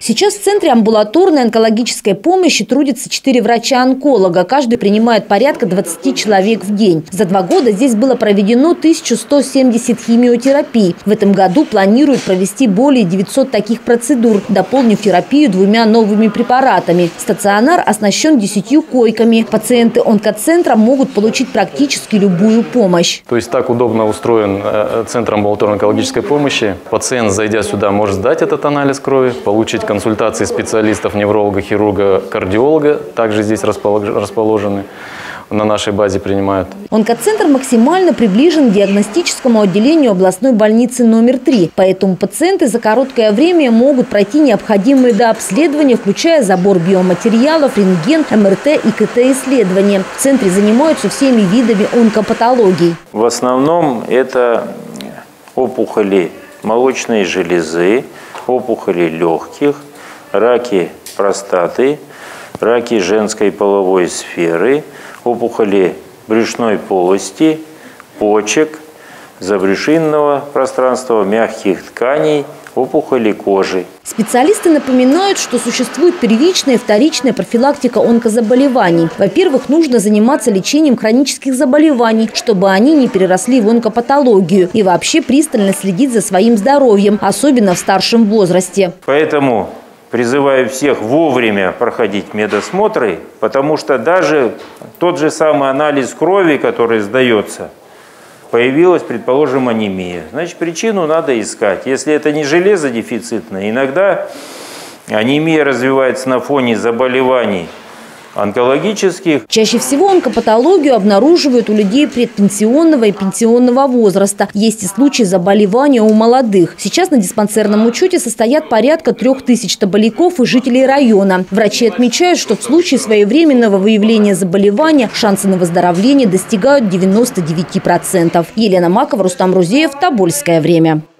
Сейчас в Центре амбулаторной онкологической помощи трудятся 4 врача-онколога. Каждый принимает порядка 20 человек в день. За 2 года здесь было проведено 1170 химиотерапий. В этом году планируют провести более 900 таких процедур, дополнив терапию 2 новыми препаратами. Стационар оснащен 10 койками. Пациенты онкоцентра могут получить практически любую помощь. То есть так удобно устроен Центр амбулаторной онкологической помощи. Пациент, зайдя сюда, может сдать этот анализ крови, получить консультации специалистов, невролога, хирурга, кардиолога. Также здесь расположены, на нашей базе принимают. Онкоцентр максимально приближен к диагностическому отделению областной больницы номер 3. Поэтому пациенты за короткое время могут пройти необходимые дообследования, включая забор биоматериалов, рентген, МРТ и КТ-исследования. В центре занимаются всеми видами онкопатологий. В основном это опухоли молочной железы, опухоли легких, раки простаты, раки женской половой сферы, опухоли брюшной полости, почек, забрюшинного пространства, мягких тканей, опухоли кожи. Специалисты напоминают, что существует первичная и вторичная профилактика онкозаболеваний. Во-первых, нужно заниматься лечением хронических заболеваний, чтобы они не переросли в онкопатологию. И вообще пристально следить за своим здоровьем, особенно в старшем возрасте. Поэтому призываю всех вовремя проходить медосмотры, потому что даже тот же самый анализ крови, который сдается, появилась, предположим, анемия. Значит, причину надо искать. Если это не железодефицитная, иногда анемия развивается на фоне заболеваний онкологических. Чаще всего онкопатологию обнаруживают у людей предпенсионного и пенсионного возраста. Есть и случаи заболевания у молодых. Сейчас на диспансерном учете состоят порядка 3000 таболяков и жителей района. Врачи отмечают, что в случае своевременного выявления заболевания шансы на выздоровление достигают 99%. Елена Макова, Рустам Рузеев, Тобольское время.